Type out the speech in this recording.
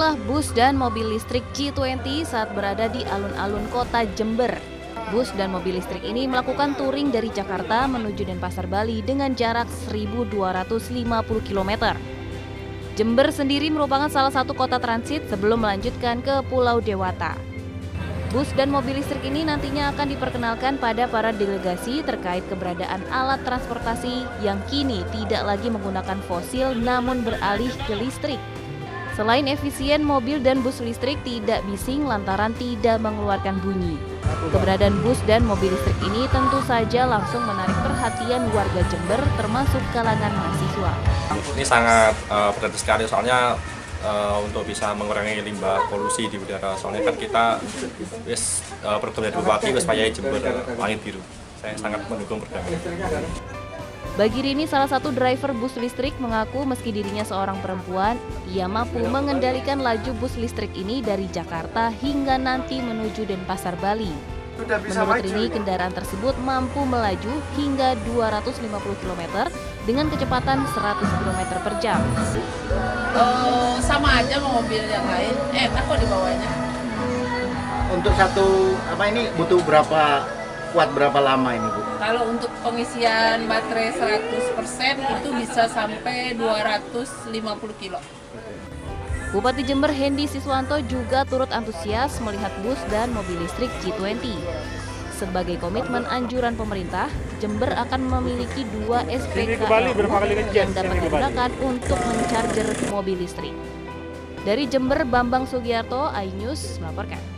Inilah bus dan mobil listrik G20 saat berada di alun-alun kota Jember. Bus dan mobil listrik ini melakukan touring dari Jakarta menuju Denpasar, Bali dengan jarak 1.250 km. Jember sendiri merupakan salah satu kota transit sebelum melanjutkan ke Pulau Dewata. Bus dan mobil listrik ini nantinya akan diperkenalkan pada para delegasi terkait keberadaan alat transportasi yang kini tidak lagi menggunakan fosil namun beralih ke listrik. Selain efisien, mobil dan bus listrik tidak bising lantaran tidak mengeluarkan bunyi. Keberadaan bus dan mobil listrik ini tentu saja langsung menarik perhatian warga Jember termasuk kalangan mahasiswa. Ini sangat berarti sekali soalnya untuk bisa mengurangi limbah polusi di udara. Soalnya kan kita program dari Bupati supaya Jember langit biru. Saya sangat mendukung program ini. Bagi Rini, salah satu driver bus listrik, mengaku meski dirinya seorang perempuan, ia mampu mengendalikan laju bus listrik ini dari Jakarta hingga nanti menuju Denpasar, Bali. Menurut Rini, kendaraan tersebut mampu melaju hingga 250 km dengan kecepatan 100 km per jam. Sama aja sama mobil yang lain, enak kok dibawanya. Untuk satu ini butuh kuat berapa lama ini, Bu? Kalau untuk pengisian baterai 100% itu bisa sampai 250 kilo. Bupati Jember Hendy Siswanto juga turut antusias melihat bus dan mobil listrik G20. Sebagai komitmen anjuran pemerintah, Jember akan memiliki 2 SPKLU yang dapat digunakan untuk mencarger mobil listrik. Dari Jember, Bambang Sugiarto, iNews melaporkan.